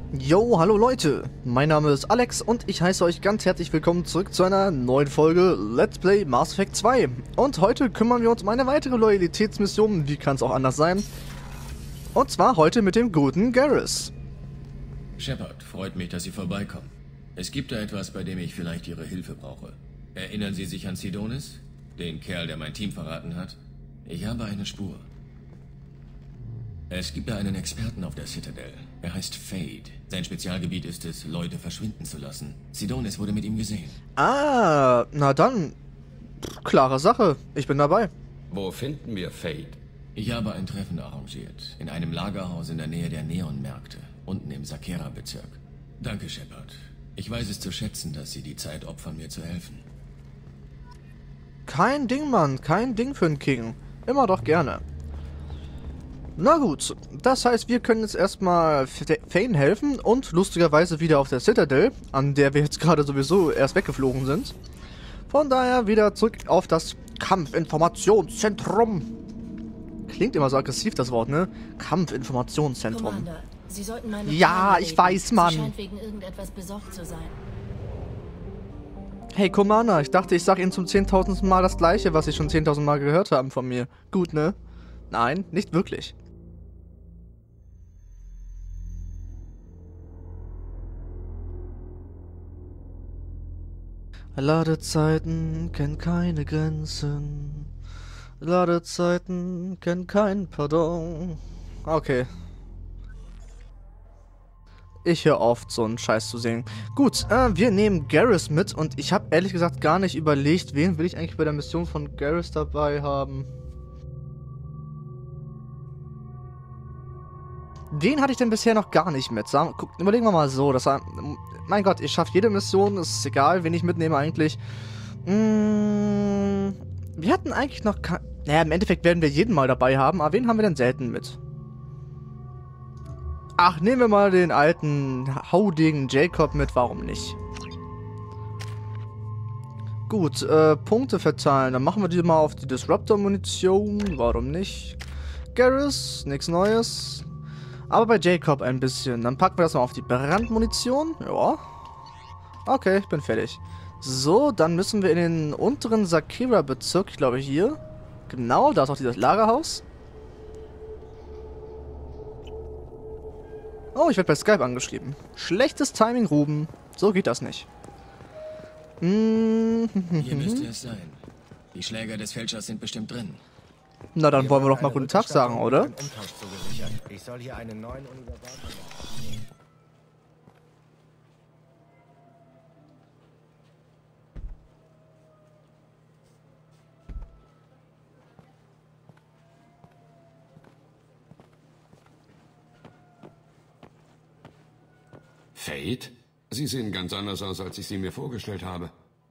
Yo, hallo Leute, mein Name ist Alex und ich heiße euch ganz herzlich willkommen zurück zu einer neuen Folge Let's Play Mass Effect 2. Und heute kümmern wir uns um eine weitere Loyalitätsmission, wie kann es auch anders sein? Und zwar heute mit dem guten Garrus. Shepard, freut mich, dass Sie vorbeikommen. Es gibt da etwas, bei dem ich vielleicht Ihre Hilfe brauche. Erinnern Sie sich an Sidonis? Den Kerl, der mein Team verraten hat? Ich habe eine Spur. Es gibt da einen Experten auf der Citadel. Er heißt Fade. Sein Spezialgebiet ist es, Leute verschwinden zu lassen. Sidonis wurde mit ihm gesehen. Ah, na dann, klare Sache, ich bin dabei. Wo finden wir Fade? Ich habe ein Treffen arrangiert. In einem Lagerhaus in der Nähe der Neon-Märkte. Unten im Sakera-Bezirk. Danke, Shepard. Ich weiß es zu schätzen, dass Sie die Zeit opfern, mir zu helfen. Kein Ding, Mann, kein Ding für einen King. Immer doch gerne. Na gut, das heißt, wir können jetzt erstmal Thane helfen und lustigerweise wieder auf der Citadel, an der wir jetzt gerade sowieso erst weggeflogen sind. Von daher wieder zurück auf das Kampfinformationszentrum. Klingt immer so aggressiv, das Wort, ne? Kampfinformationszentrum. Commander, Sie sollten meine Ja, Freundin ich reden. weiß, Mann. Sie scheint wegen irgendetwas besorgt zu sein. Hey, Commander, ich dachte, ich sag Ihnen zum 10.000. Mal das Gleiche, was Sie schon 10.000 Mal gehört haben von mir. Gut, ne? Nein, nicht wirklich. Ladezeiten kennen keine Grenzen. Ladezeiten kennen kein Pardon. Okay. Ich höre oft so einen Scheiß zu singen. Gut, wir nehmen Garrus mit und ich habe ehrlich gesagt gar nicht überlegt, wen will ich eigentlich bei der Mission von Garrus dabei haben. Wen hatte ich denn bisher noch gar nicht mit? Überlegen wir mal so, mein Gott, ich schaffe jede Mission, ist egal, wen ich mitnehme eigentlich. Wir hatten eigentlich noch naja, im Endeffekt werden wir jeden mal dabei haben, aber wen haben wir denn selten mit? Ach, nehmen wir mal den alten Haudegen Jacob mit, warum nicht? Gut, Punkte verteilen, dann machen wir die mal auf die Disruptor-Munition, warum nicht? Garrus, nichts Neues. Aber bei Jacob ein bisschen. Dann packen wir das mal auf die Brandmunition. Ja. Okay, ich bin fertig. So, dann müssen wir in den unteren Sakera-Bezirk, ich glaube hier. Genau, da ist auch dieses Lagerhaus. Oh, ich werde bei Skype angeschrieben. Schlechtes Timing, Ruben. So geht das nicht. Hier müsste es sein. Die Schläger des Fälschers sind bestimmt drin. Na, dann wollen wir doch mal guten Tag sagen, oder? Ich soll hier einen neuen Universalvertrag. Fade? Sie sehen ganz anders aus, als ich sie mir vorgestellt habe.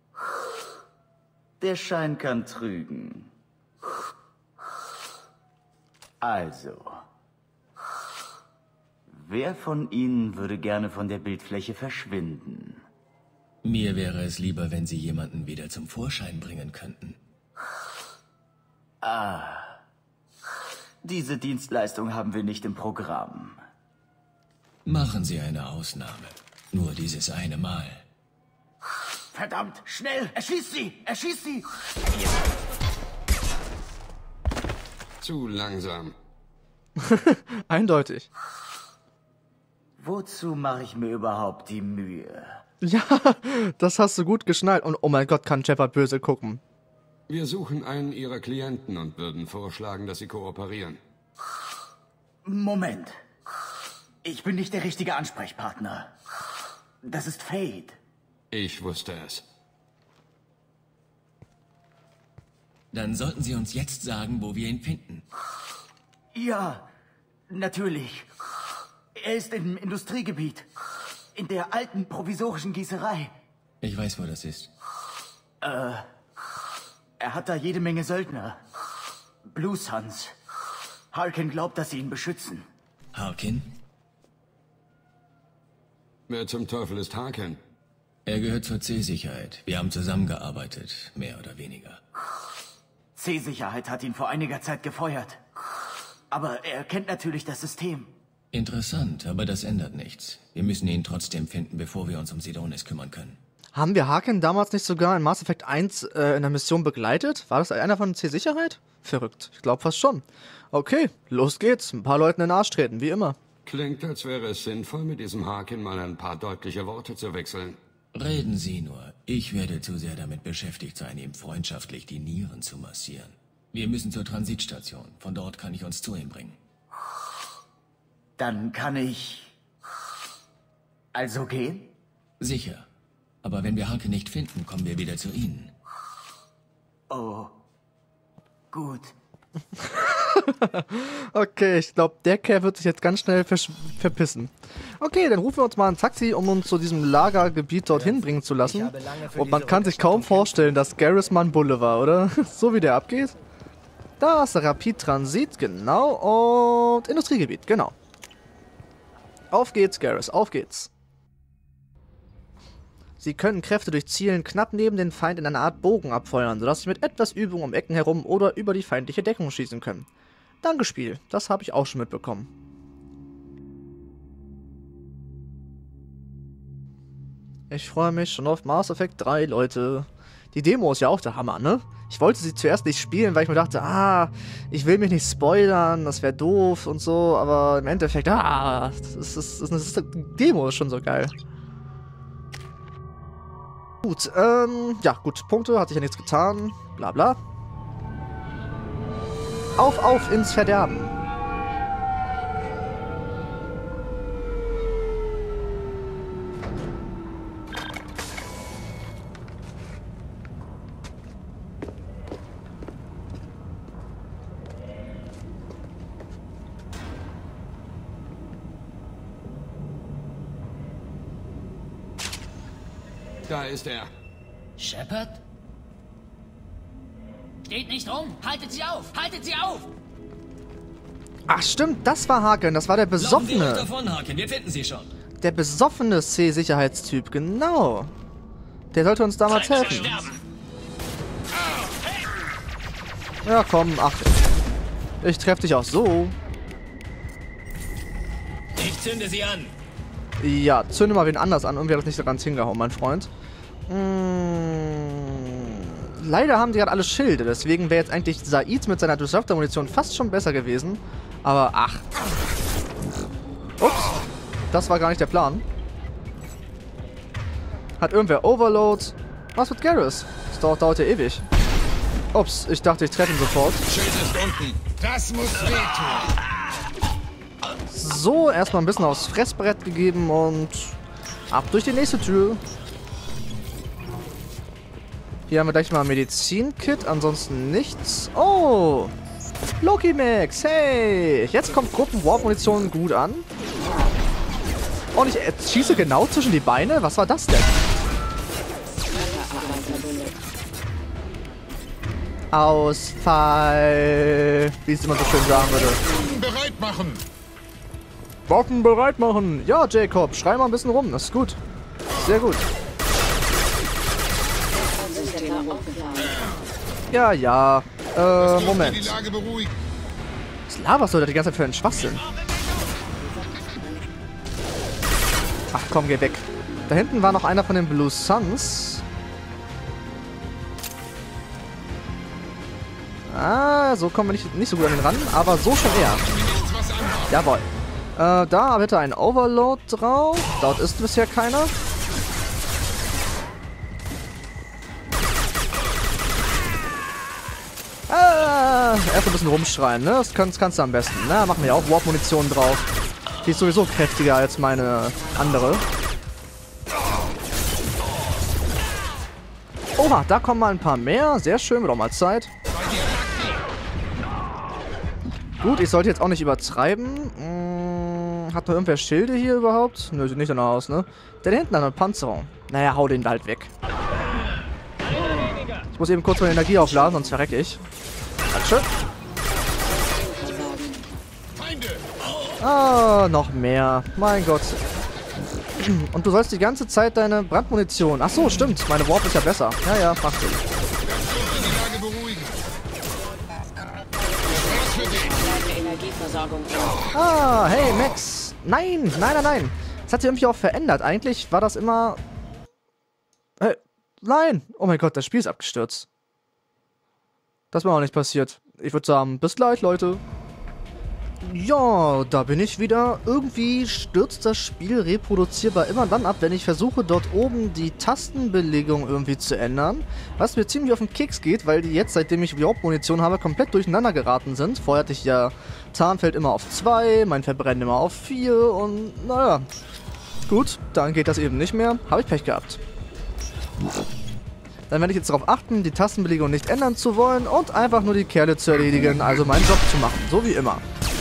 Der Schein kann trügen. Also, wer von Ihnen würde gerne von der Bildfläche verschwinden? Mir wäre es lieber, wenn Sie jemanden wieder zum Vorschein bringen könnten. Diese Dienstleistung haben wir nicht im Programm. Machen Sie eine Ausnahme. Nur dieses eine Mal. Verdammt, schnell! Erschießt sie! Erschießt sie! Zu langsam. Eindeutig. Wozu mache ich mir überhaupt die Mühe? Ja, das hast du gut geschnallt. Und oh mein Gott, kann Shepard böse gucken. Wir suchen einen Ihrer Klienten und würden vorschlagen, dass Sie kooperieren. Moment. Ich bin nicht der richtige Ansprechpartner. Das ist Fade. Ich wusste es. Dann sollten Sie uns jetzt sagen, wo wir ihn finden. Ja, natürlich. Er ist im Industriegebiet. In der alten provisorischen Gießerei. Ich weiß, wo das ist. Er hat da jede Menge Söldner. Blue Suns. Harkin glaubt, dass sie ihn beschützen. Harkin? Wer zum Teufel ist Harkin? Er gehört zur C-Sicherheit. Wir haben zusammengearbeitet, mehr oder weniger. C-Sicherheit hat ihn vor einiger Zeit gefeuert. Aber er kennt natürlich das System. Interessant, aber das ändert nichts. Wir müssen ihn trotzdem finden, bevor wir uns um Sidonis kümmern können. Haben wir Harkin damals nicht sogar in Mass Effect 1 in der Mission begleitet? War das einer von C-Sicherheit? Verrückt. Ich glaube fast schon. Okay, los geht's. Ein paar Leuten in den Arsch treten, wie immer. Klingt, als wäre es sinnvoll, mit diesem Harkin mal ein paar deutliche Worte zu wechseln. Reden Sie nur. Ich werde zu sehr damit beschäftigt sein, ihm freundschaftlich die Nieren zu massieren. Wir müssen zur Transitstation. Von dort kann ich uns zu ihm bringen. Dann kann ich... also gehen? Sicher. Aber wenn wir Harkin nicht finden, kommen wir wieder zu Ihnen. Oh. Gut. Okay, ich glaube, der Kerl wird sich jetzt ganz schnell verpissen. Okay, dann rufen wir uns mal ein Taxi, um uns zu diesem Lagergebiet dorthin bringen zu lassen. Und man kann sich kaum vorstellen, dass Garrus mal ein Bulle war, oder? So wie der abgeht. Da ist der Rapid-Transit, genau. Und Industriegebiet, genau. Auf geht's, Garrus, auf geht's. Sie können Kräfte durch Zielen knapp neben den Feind in einer Art Bogen abfeuern, sodass sie mit etwas Übung um Ecken herum oder über die feindliche Deckung schießen können. Danke, Spiel. Das habe ich auch schon mitbekommen. Ich freue mich schon auf Mass Effect 3, Leute. Die Demo ist ja auch der Hammer, ne? Ich wollte sie zuerst nicht spielen, weil ich mir dachte, ich will mich nicht spoilern, das wäre doof und so, aber im Endeffekt, die Demo ist schon so geil. Gut, ja, gut, Punkte, hat sich ja nichts getan, bla bla. Auf ins Verderben. Da ist er. Shepard? Steht nicht rum! Haltet sie auf! Haltet sie auf! Ach stimmt, das war Harkin, das war der Laufen Sie Besoffene. ruhig davon, Harkin, wir finden Sie schon. Der besoffene C-Sicherheitstyp, genau. Der sollte uns damals helfen. Ja, komm, ach. Ich treffe dich auch so. Ich zünde Sie an. Ja, zünde mal wen anders an. Irgendwie hat das nicht so ganz hingehauen, mein Freund. Leider haben die gerade alle Schilde. Deswegen wäre jetzt eigentlich Said mit seiner Disruptor-Munition fast schon besser gewesen. Aber ach. Ups. Das war gar nicht der Plan. Hat irgendwer Overload? Was mit Garrus? Das dauert ja ewig. Ups, ich dachte, ich treffe ihn sofort. Schild ist unten. Das muss wehtun. So, erstmal ein bisschen aufs Fressbrett gegeben und ab durch die nächste Tür. Hier haben wir gleich mal ein Medizin-Kit, ansonsten nichts. Oh, Loki Max, hey. Jetzt kommt Gruppen-Warp-Munition gut an. Und ich schieße genau zwischen die Beine. Was war das denn? Ausfall. Wie es immer so schön sagen würde. Bereit machen. Waffen bereit machen. Ja, Jacob, schrei mal ein bisschen rum. Das ist gut. Sehr gut. Ja, ja. Moment. Die Lage beruhigen. Was laberst du da die ganze Zeit für einen Schwachsinn? Ach komm, geh weg. Da hinten war noch einer von den Blue Suns. So kommen wir nicht so gut an den ran, aber so schon eher. Jawohl. Da bitte ein Overload drauf. Dort ist bisher keiner. Erst ein bisschen rumschreien, ne? Das kannst du am besten. Na, machen wir ja auch Warp-Munition drauf. Die ist sowieso kräftiger als meine andere. Oha, da kommen mal ein paar mehr. Sehr schön, wird auch mal Zeit. Gut, ich sollte jetzt auch nicht übertreiben. Hat noch irgendwer Schilde hier überhaupt? Nö, sieht nicht danach aus, ne? Der da hinten hat eine Panzerung. Naja, hau den halt weg. Ich muss eben kurz meine Energie aufladen, sonst verrecke ich. Dankeschön. Noch mehr. Mein Gott. Und du sollst die ganze Zeit deine Brandmunition... Ach so, stimmt. Meine Warp ist ja besser. Ja, ja, macht Sinn. Hey, Max. Nein, nein, nein, nein. Das hat sich irgendwie auch verändert. Eigentlich war das immer... nein. Oh mein Gott, das Spiel ist abgestürzt. Das war auch nicht passiert. Ich würde sagen, bis gleich, Leute. Ja, da bin ich wieder. Irgendwie stürzt das Spiel reproduzierbar immer dann ab, wenn ich versuche, dort oben die Tastenbelegung irgendwie zu ändern. Was mir ziemlich auf den Keks geht, weil die jetzt, seitdem ich überhaupt Munition habe, komplett durcheinander geraten sind. Vorher hatte ich ja Tarnfeld immer auf 2, mein Verbrennen immer auf 4 und naja. Gut, dann geht das eben nicht mehr. Habe ich Pech gehabt. Dann werde ich jetzt darauf achten, die Tastenbelegung nicht ändern zu wollen und einfach nur die Kerle zu erledigen, also meinen Job zu machen, so wie immer.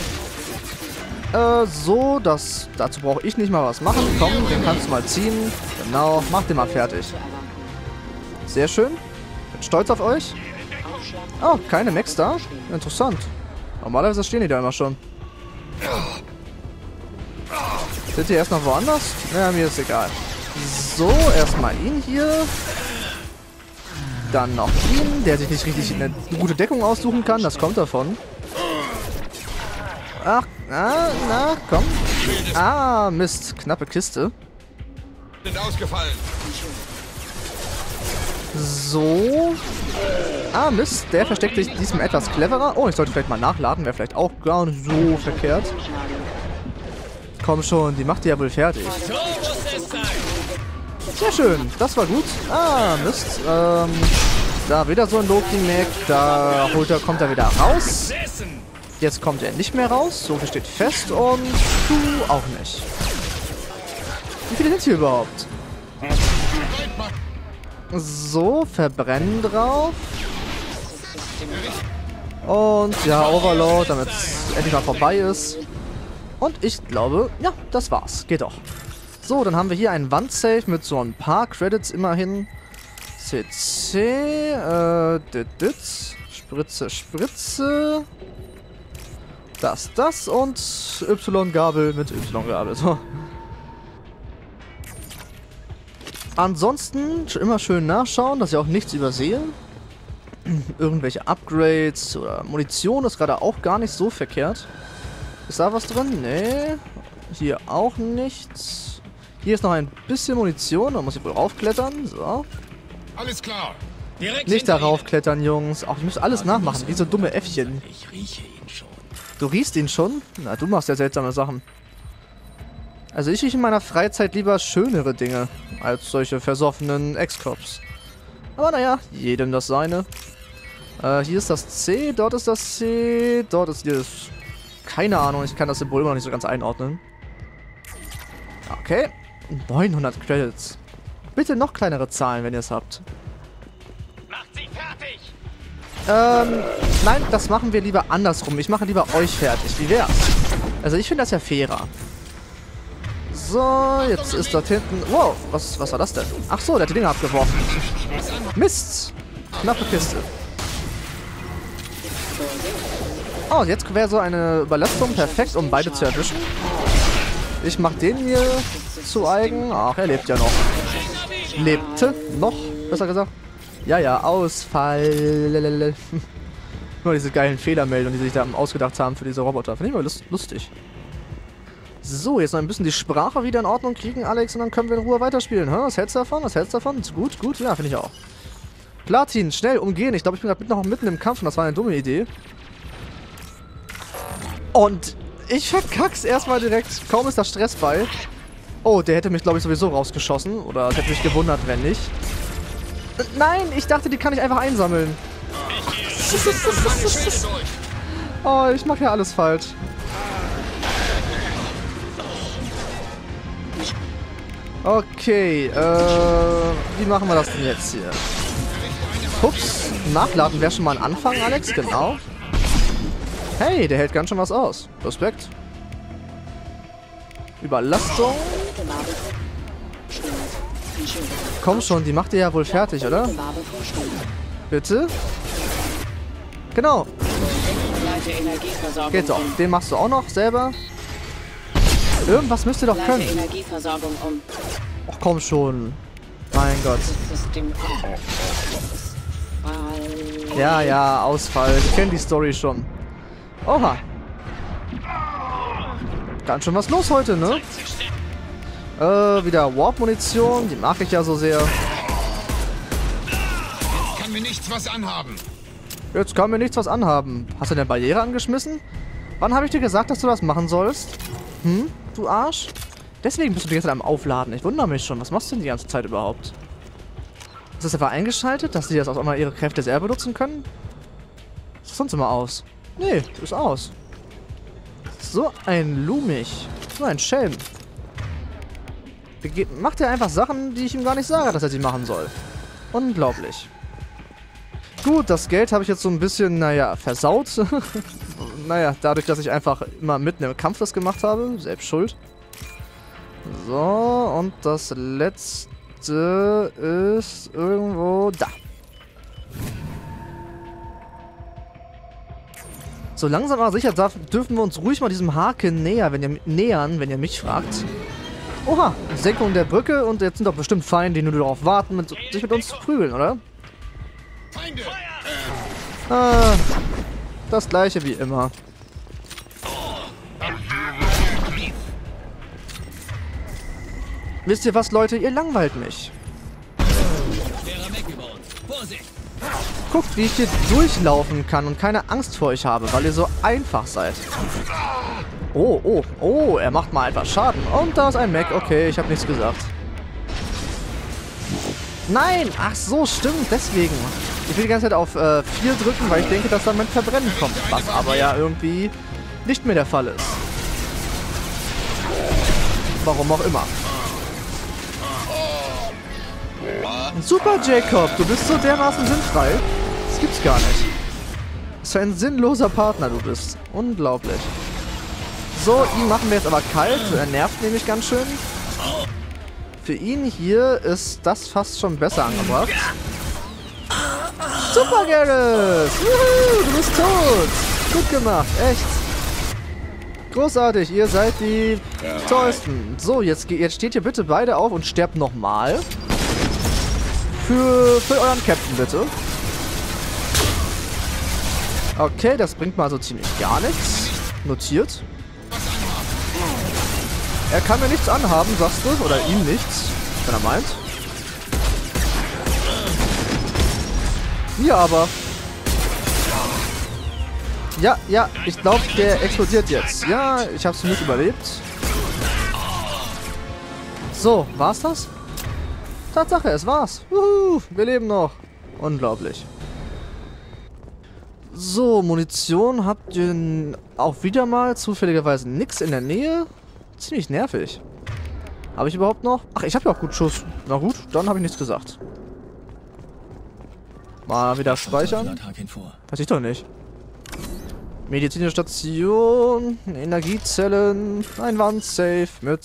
So, dazu brauche ich nicht mal was machen. Komm, den kannst du mal ziehen. Genau, mach den mal fertig. Sehr schön. Bin stolz auf euch. Oh, keine Mechs da? Interessant. Normalerweise stehen die da immer schon. Sind die erst noch woanders? Naja, mir ist egal. So, erstmal ihn hier. Dann noch ihn, der sich nicht richtig eine gute Deckung aussuchen kann. Das kommt davon. Ach, na, komm. Ah, Mist. Knappe Kiste. Sind ausgefallen. So. Ah, Mist. Der versteckt sich diesmal etwas cleverer. Oh, ich sollte vielleicht mal nachladen. Wäre vielleicht auch gar nicht so verkehrt. Komm schon, die macht die ja wohl fertig. Sehr schön. Das war gut. Ah, Mist. Da wieder so ein Loki-Mac. Da kommt er wieder raus. Jetzt kommt er nicht mehr raus. So viel steht fest. Und du auch nicht. Wie viele sind hier überhaupt? So, verbrennen drauf. Und ja, Overload, damit es endlich mal vorbei ist. Und ich glaube, ja, das war's. Geht doch. So, dann haben wir hier einen Wandsafe mit so ein paar Credits immerhin. CC, Spritze, Spritze. Das und Y-Gabel mit Y-Gabel. So. Ansonsten immer schön nachschauen, dass ich auch nichts übersehe. Irgendwelche Upgrades oder Munition ist gerade auch gar nicht so verkehrt. Ist da was drin? Nee. Hier auch nichts. Hier ist noch ein bisschen Munition, da muss ich wohl raufklettern. So. Alles klar. Direkt Nicht darauf klettern, Jungs. Ach, ich muss alles nachmachen, wie so dumme Äffchen. Ich rieche ihn schon. Du riechst ihn schon? Na, du machst ja seltsame Sachen. Also ich rieche in meiner Freizeit lieber schönere Dinge als solche versoffenen Ex-Cops. Aber naja, jedem das seine. Hier ist das C, dort ist das C, dort ist das... Keine Ahnung, ich kann das Symbol immer noch nicht so ganz einordnen. Okay, 900 Credits. Bitte noch kleinere Zahlen, wenn ihr es habt. Macht sie fertig! Nein, das machen wir lieber andersrum. Ich mache lieber euch fertig. Wie wär's? Also ich finde das ja fairer. So, jetzt ist dort hinten... Wow, was war das denn? Ach so, der hat die Dinger abgeworfen. Mist! Knappe Kiste. Oh, jetzt wäre so eine Überlastung perfekt, um beide zu erwischen. Ich mach den hier zu eigen. Ach, er lebt ja noch. Lebte noch, besser gesagt. Ja, Ausfall. Nur diese geilen Fehlermeldungen, die sich da ausgedacht haben für diese Roboter. Finde ich mal lustig. So, jetzt noch ein bisschen die Sprache wieder in Ordnung kriegen, Alex, und dann können wir in Ruhe weiterspielen. Was hältst du davon? Was hältst du davon? Gut, ja, finde ich auch. Platin, schnell umgehen. Ich glaube, ich bin gerade noch mitten im Kampf und das war eine dumme Idee. Und ich verkack's erstmal direkt. Kaum ist da Stress bei. Oh, der hätte mich, glaube ich, sowieso rausgeschossen. Oder es hätte mich gewundert, wenn nicht. Nein, ich dachte, die kann ich einfach einsammeln. Oh, ich mache ja alles falsch. Okay, wie machen wir das denn jetzt hier? Ups, nachladen wäre schon mal ein Anfang, Alex, genau. Hey, der hält ganz schön was aus. Respekt. Überlastung. Komm schon, die macht ihr ja wohl fertig, oder? Bitte? Genau. Geht doch. Den machst du auch noch selber. Irgendwas müsst ihr doch können. Ach komm schon. Mein Gott. Ja, Ausfall. Ich kenne die Story schon. Oha. Ganz schön was los heute, ne? Wieder Warp-Munition. Die mag ich ja so sehr. Jetzt kann mir nichts was anhaben. Jetzt kann mir nichts was anhaben. Hast du eine Barriere angeschmissen? Wann habe ich dir gesagt, dass du das machen sollst? Hm? Du Arsch? Deswegen bist du die ganze Zeit am Aufladen. Ich wundere mich schon. Was machst du denn die ganze Zeit überhaupt? Ist das einfach eingeschaltet, dass die das auch mal ihre Kräfte selber benutzen können? Ist das sonst immer aus? Nee, ist aus. So ein Lumich. So ein Schelm. Macht er einfach Sachen, die ich ihm gar nicht sage, dass er sie machen soll. Unglaublich. Gut, das Geld habe ich jetzt so ein bisschen, naja, versaut. Naja, dadurch, dass ich einfach immer mitten im Kampf das gemacht habe. Selbst schuld. So, und das letzte ist irgendwo da. So langsam aber sicher dürfen wir uns ruhig mal diesem Haken nähern, wenn ihr mich fragt. Oha, Senkung der Brücke und jetzt sind doch bestimmt Feinde, die nur darauf warten, sich mit uns zu prügeln, oder? Feinde! Das gleiche wie immer. Wisst ihr was, Leute? Ihr langweilt mich. Guckt, wie ich hier durchlaufen kann und keine Angst vor euch habe, weil ihr so einfach seid. Oh, er macht mal etwas Schaden. Und da ist ein Mech. Okay, ich habe nichts gesagt. Nein! Ach so, stimmt, deswegen. Ich will die ganze Zeit auf 4 drücken, weil ich denke, dass dann mein Verbrennen kommt. Was aber ja irgendwie nicht mehr der Fall ist. Warum auch immer. Super, Jacob, du bist so dermaßen sinnfrei. Das gibt's gar nicht. Das ist ein sinnloser Partner, du bist. Unglaublich. So, ihn machen wir jetzt aber kalt. Er nervt nämlich ganz schön. Für ihn hier ist das fast schon besser angebracht. Super, Garrus! Juhu, du bist tot! Gut gemacht, echt. Großartig, ihr seid die tollsten. So, jetzt steht ihr bitte beide auf und sterbt nochmal. Für euren Captain, bitte. Okay, das bringt mal so ziemlich gar nichts. Notiert. Er kann mir nichts anhaben, sagst du? Oder ihm nichts, wenn er meint. Mir aber. Ja, ich glaube, der explodiert jetzt. Ja, ich habe es nicht überlebt. So, war's das? Tatsache, es war's. Wuhu, wir leben noch. Unglaublich. So, Munition habt ihr auch wieder mal zufälligerweise nichts in der Nähe. Ziemlich nervig. Habe ich überhaupt noch? Ach, ich habe ja auch gut Schuss. Na gut, dann habe ich nichts gesagt. Mal wieder speichern. Weiß ich doch nicht. Medizinische Station, Energiezellen, ein Wandsafe mit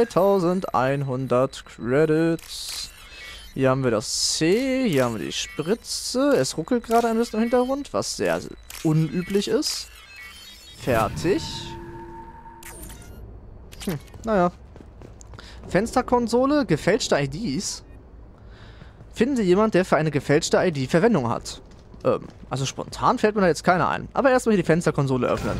2100 Credits. Hier haben wir das C, hier haben wir die Spritze. Es ruckelt gerade ein bisschen im Hintergrund, was sehr unüblich ist. Fertig. Naja. Fensterkonsole, gefälschte IDs. Finden Sie jemand, der für eine gefälschte ID Verwendung hat. Also spontan fällt mir da jetzt keiner ein. Aber erstmal hier die Fensterkonsole öffnen.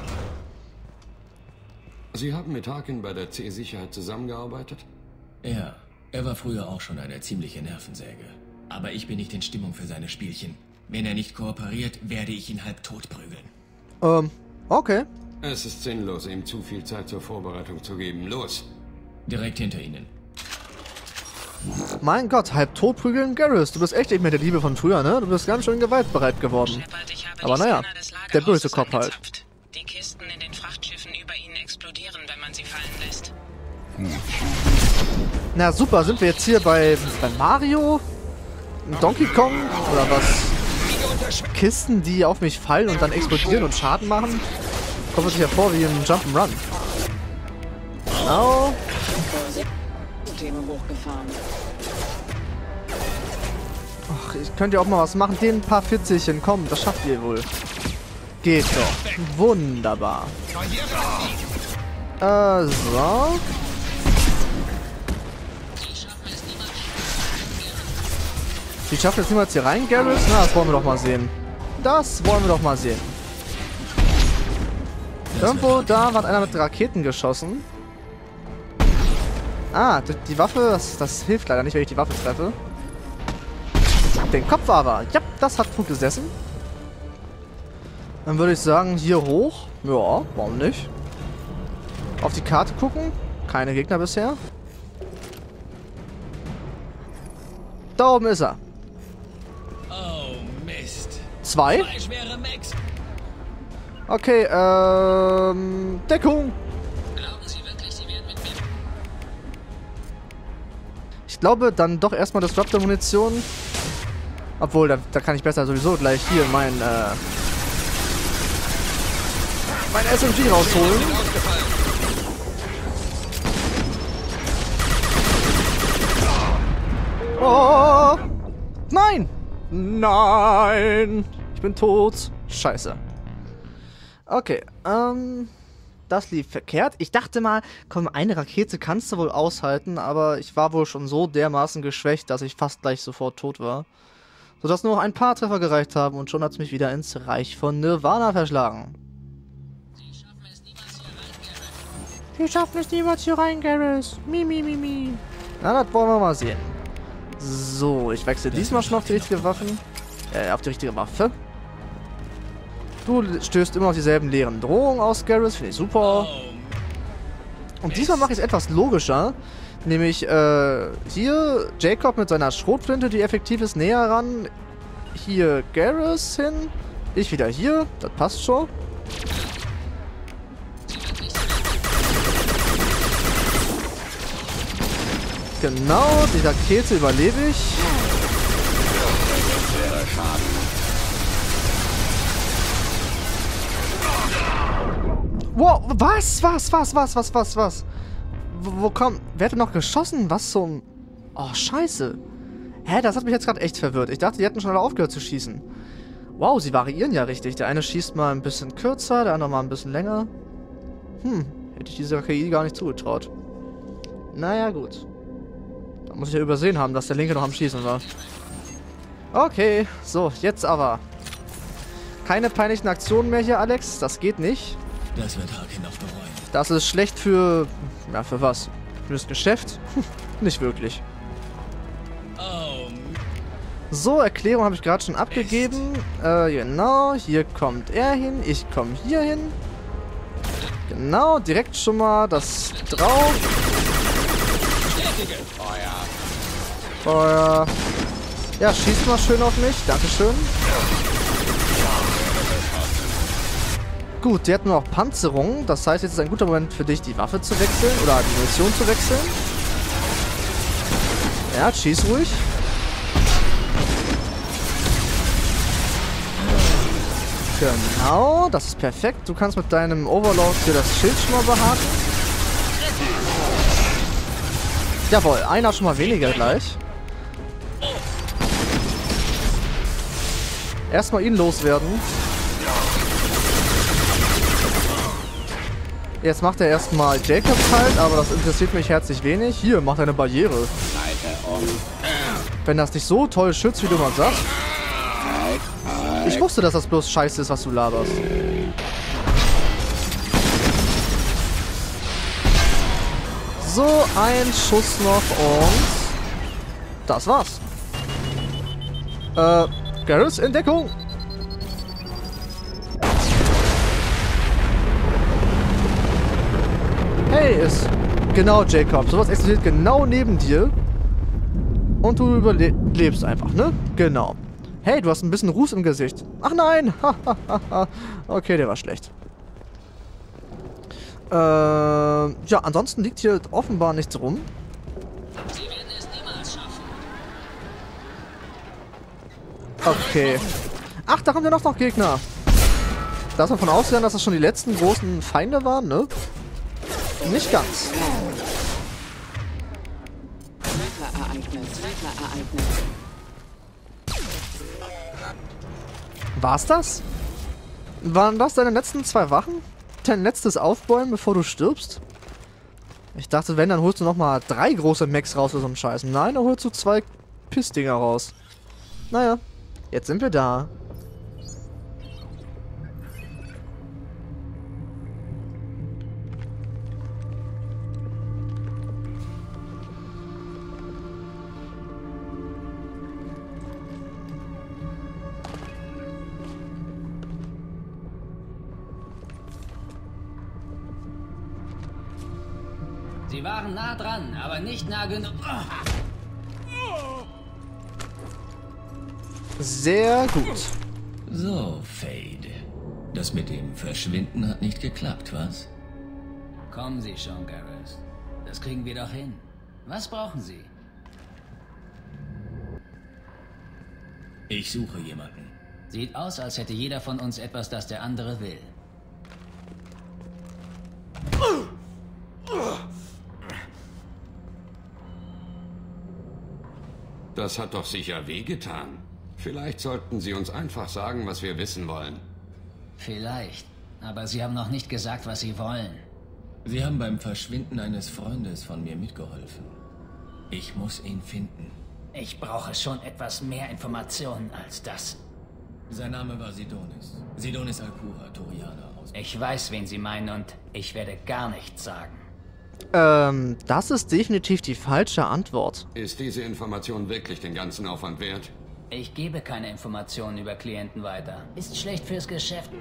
Sie haben mit Harkin bei der C-Sicherheit zusammengearbeitet? Ja, er war früher auch schon eine ziemliche Nervensäge. Aber ich bin nicht in Stimmung für seine Spielchen. Wenn er nicht kooperiert, werde ich ihn halb tot prügeln. Okay. Es ist sinnlos, ihm zu viel Zeit zur Vorbereitung zu geben. Los! Direkt hinter Ihnen. Mein Gott, halb tot prügeln? Garrus, du bist echt nicht mehr der Liebe von früher, ne? Du bist ganz schön gewaltbereit geworden. Aber naja, der böse Kopf halt. Die Kisten in den Frachtschiffen über ihnen explodieren, wenn man sie fallen lässt. Na super, sind wir jetzt hier bei Mario? Donkey Kong? Oder was? Kisten, die auf mich fallen und dann explodieren und Schaden machen? Kommt sich ja vor wie ein Jump'n'Run. Genau. Systeme hochgefahren. Ach, ich könnte ja auch mal was machen. Den paar Fitzelchen, komm, das schafft ihr wohl. Geht doch. Wunderbar. So. Die schaffen jetzt niemals hier rein, Garrus? Na, das wollen wir doch mal sehen. Das wollen wir doch mal sehen. Irgendwo da hat einer mit Raketen geschossen. Ah, die Waffe, das hilft leider nicht, wenn ich die Waffe treffe. Den Kopf aber. Ja, das hat gut gesessen. Dann würde ich sagen, hier hoch. Ja, warum nicht? Auf die Karte gucken. Keine Gegner bisher. Da oben ist er. Oh, Mist. 2. 2 schwere Mechs. Okay, Deckung. Glauben Sie wirklich, Sie werden mit mir... Ich glaube, dann doch erstmal Disruptor-Munition. Obwohl, da kann ich besser sowieso gleich hier mein SMG rausholen. Oh! Nein! Nein! Ich bin tot. Scheiße. Okay, das lief verkehrt. Ich dachte mal, komm, eine Rakete kannst du wohl aushalten, aber ich war wohl schon so dermaßen geschwächt, dass ich fast gleich sofort tot war. Sodass nur noch ein paar Treffer gereicht haben und schon hat es mich wieder ins Reich von Nirvana verschlagen. Die schaffen es niemals hier rein, Garrus. Mi. Na, das wollen wir mal sehen. So, ich wechsle diesmal schon auf die richtige Waffe. Du stößt immer auf dieselben leeren Drohungen aus, Garrus. Finde ich super. Und diesmal mache ich es etwas logischer. Nämlich, hier Jacob mit seiner Schrotflinte, die effektiv ist, näher ran. Hier Garrus hin. Ich wieder hier. Das passt schon. Genau, die Rakete überlebe ich. Wow, was? Wo kommt... Wer hat denn noch geschossen? Was zum... Oh, scheiße. Hä, das hat mich jetzt gerade echt verwirrt. Ich dachte, die hätten schon alle aufgehört zu schießen. Wow, sie variieren ja richtig. Der eine schießt mal ein bisschen kürzer, der andere mal ein bisschen länger. Hätte ich dieser KI gar nicht zugetraut. Naja, gut. Da muss ich ja übersehen haben, dass der Linke noch am Schießen war. Okay, so, jetzt aber. Keine peinlichen Aktionen mehr hier, Alex. Das geht nicht. Das wird Harkin noch bereuen. Das ist schlecht für... Ja, für was? Für das Geschäft? Nicht wirklich. Oh, So, Erklärung habe ich gerade schon abgegeben. Genau, hier kommt er hin. Ich komme hier hin. Genau, direkt schon mal das drauf. Feuer. Ja, schießt mal schön auf mich. Dankeschön. Gut, die hat nur noch Panzerung. Das heißt, jetzt ist ein guter Moment für dich, die Waffe zu wechseln. Oder die Munition zu wechseln. Ja, schieß ruhig. Genau, das ist perfekt. Du kannst mit deinem Overload hier das Schild schon mal behaken. Jawohl, einer schon mal weniger gleich. Erstmal ihn loswerden. Jetzt macht er erstmal Jacobs halt, aber das interessiert mich herzlich wenig. Hier, macht eine Barriere. Wenn das nicht so toll schützt, wie du mal sagst. Ich wusste, dass das bloß Scheiße ist, was du laberst. So, ein Schuss noch und... Das war's. Garrus in Deckung. Hey, ist... Genau, Jacob. Sowas explodiert genau neben dir. Und du überlebst einfach, ne? Genau. Hey, du hast ein bisschen Ruß im Gesicht. Ach nein! Okay, der war schlecht. Ja, ansonsten liegt hier offenbar nichts rum. Sie werden es niemals schaffen. Okay. Ach, da kommen ja noch Gegner. Darf man davon ausgehen, dass das schon die letzten großen Feinde waren, ne? Nicht ganz. War's das? Waren das deine letzten 2 Wachen? Dein letztes Aufbäumen, bevor du stirbst? Ich dachte, wenn, dann holst du nochmal 3 große Mechs raus für so einen Scheiß. Nein, dann holst du 2 Pissdinger raus. Naja, jetzt sind wir da. Sie waren nah dran, aber nicht nah genug. Sehr gut. So, Fade. Das mit dem Verschwinden hat nicht geklappt, was? Kommen Sie schon, Garrus. Das kriegen wir doch hin. Was brauchen Sie? Ich suche jemanden. Sieht aus, als hätte jeder von uns etwas, das der andere will. Das hat doch sicher wehgetan. Vielleicht sollten Sie uns einfach sagen, was wir wissen wollen. Vielleicht. Aber Sie haben noch nicht gesagt, was Sie wollen. Sie haben beim Verschwinden eines Freundes von mir mitgeholfen. Ich muss ihn finden. Ich brauche schon etwas mehr Informationen als das. Sein Name war Sidonis. Sidonis Alcura, Torianer aus... Ich weiß, wen Sie meinen und ich werde gar nichts sagen. Das ist definitiv die falsche Antwort. Ist diese Information wirklich den ganzen Aufwand wert? Ich gebe keine Informationen über Klienten weiter. Ist schlecht fürs Geschäft.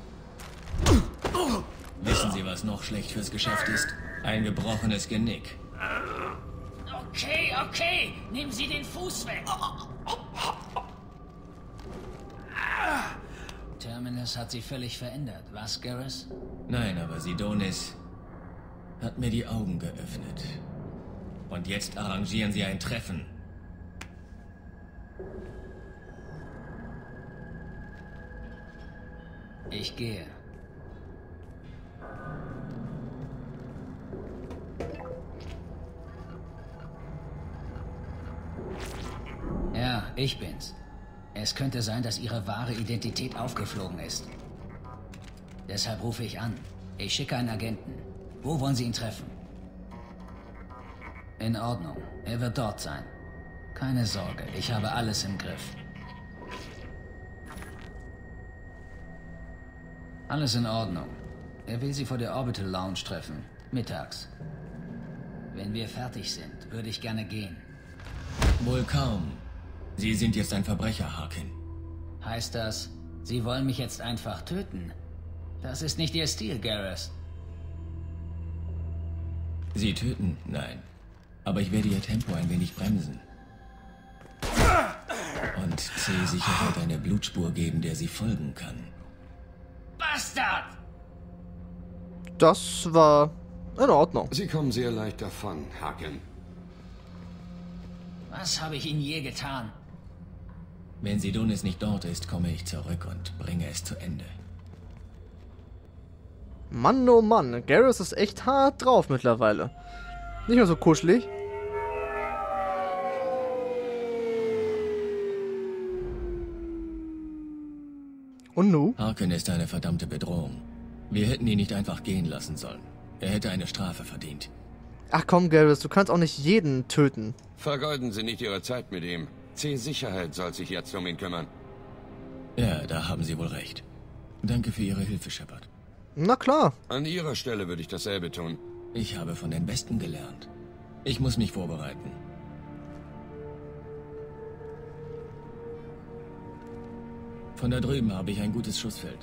Wissen Sie, was noch schlecht fürs Geschäft ist? Ein gebrochenes Genick. Okay, okay. Nehmen Sie den Fuß weg. Terminus hat Sie völlig verändert, was, Garrus? Nein, aber Sidonis hat mir die Augen geöffnet. Und jetzt arrangieren Sie ein Treffen. Ich gehe. Ja, ich bin's. Es könnte sein, dass Ihre wahre Identität aufgeflogen ist. Deshalb rufe ich an. Ich schicke einen Agenten. Wo wollen Sie ihn treffen? In Ordnung. Er wird dort sein. Keine Sorge, ich habe alles im Griff. Alles in Ordnung. Er will Sie vor der Orbital Lounge treffen. Mittags. Wenn wir fertig sind, würde ich gerne gehen. Wohl kaum. Sie sind jetzt ein Verbrecher, Harkin. Heißt das, Sie wollen mich jetzt einfach töten? Das ist nicht Ihr Stil, Garrus. Sie töten? Nein. Aber ich werde Ihr Tempo ein wenig bremsen. Und C-Sicherheit eine Blutspur geben, der sie folgen kann. Bastard! Das war in Ordnung. Sie kommen sehr leicht davon, Harkin. Was habe ich Ihnen je getan? Wenn Sidonis nicht dort ist, komme ich zurück und bringe es zu Ende. Mann, oh Mann, Garrus ist echt hart drauf mittlerweile. Nicht mehr so kuschelig. Und nu? Harkin ist eine verdammte Bedrohung. Wir hätten ihn nicht einfach gehen lassen sollen. Er hätte eine Strafe verdient. Ach komm, Garrus, du kannst auch nicht jeden töten. Vergeuden Sie nicht Ihre Zeit mit ihm. C-Sicherheit soll sich jetzt um ihn kümmern. Ja, da haben Sie wohl recht. Danke für Ihre Hilfe, Shepard. Na klar. An Ihrer Stelle würde ich dasselbe tun. Ich habe von den Besten gelernt. Ich muss mich vorbereiten. Von da drüben habe ich ein gutes Schussfeld.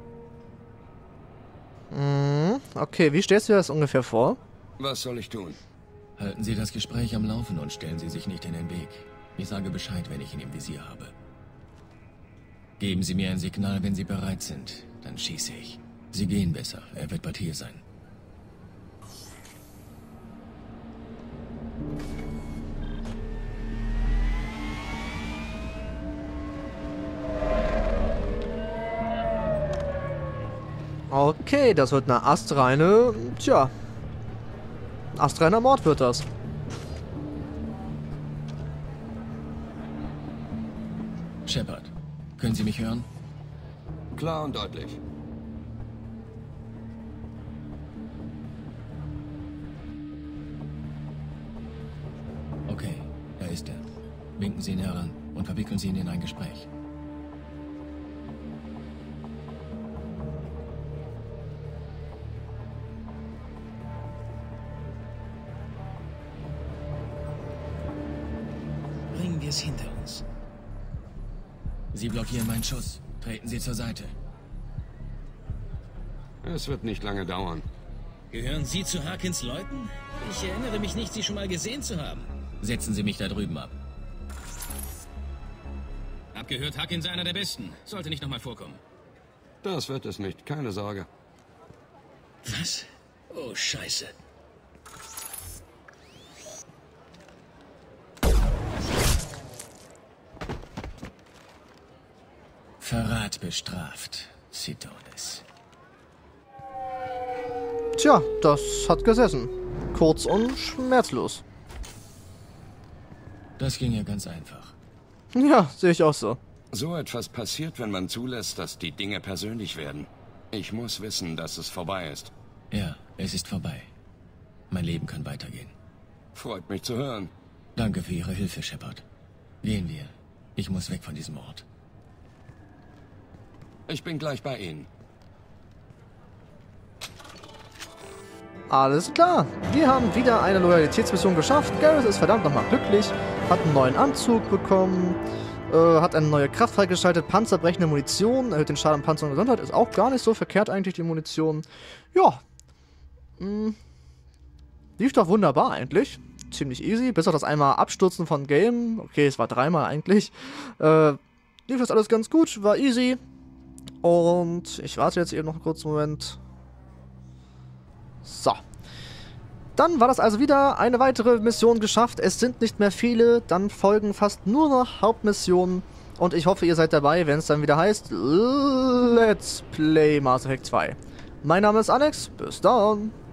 Okay, wie stellst du dir das ungefähr vor? Was soll ich tun? Halten Sie das Gespräch am Laufen und stellen Sie sich nicht in den Weg. Ich sage Bescheid, wenn ich ihn im Visier habe. Geben Sie mir ein Signal, wenn Sie bereit sind. Dann schieße ich. Sie gehen besser. Er wird bald hier sein. Okay, das wird eine astreine... Tja. Astreiner Mord wird das. Shepard, können Sie mich hören? Klar und deutlich. Okay, da ist er. Winken Sie ihn heran und verwickeln Sie ihn in ein Gespräch. Bringen wir es hinter uns. Sie blockieren meinen Schuss. Treten Sie zur Seite. Es wird nicht lange dauern. Gehören Sie zu Harkins Leuten? Ich erinnere mich nicht, Sie schon mal gesehen zu haben. Setzen Sie mich da drüben ab. Hab gehört, Harkins sei einer der Besten. Sollte nicht nochmal vorkommen. Das wird es nicht, keine Sorge. Was? Oh, Scheiße. Verrat bestraft, Sidonis. Tja, das hat gesessen. Kurz und schmerzlos. Das ging ja ganz einfach. Ja, sehe ich auch so. So etwas passiert, wenn man zulässt, dass die Dinge persönlich werden. Ich muss wissen, dass es vorbei ist. Ja, es ist vorbei. Mein Leben kann weitergehen. Freut mich zu hören. Danke für Ihre Hilfe, Shepard. Gehen wir. Ich muss weg von diesem Ort. Ich bin gleich bei Ihnen. Alles klar. Wir haben wieder eine Loyalitätsmission geschafft. Garrus ist verdammt nochmal glücklich. Hat einen neuen Anzug bekommen. Hat eine neue Kraft freigeschaltet. Panzerbrechende Munition. Erhöht den Schaden an Panzer und Gesundheit. Ist auch gar nicht so verkehrt eigentlich, die Munition. Ja. Lief doch wunderbar eigentlich. Ziemlich easy. Bis auf das einmal Abstürzen von Game. Okay, es war dreimal eigentlich. Lief das alles ganz gut. War easy. Und ich warte jetzt eben noch einen kurzen Moment. So. Dann war das also wieder eine weitere Mission geschafft. Es sind nicht mehr viele. Dann folgen fast nur noch Hauptmissionen. Und ich hoffe, ihr seid dabei, wenn es dann wieder heißt Let's Play Mass Effect 2. Mein Name ist Alex. Bis dann.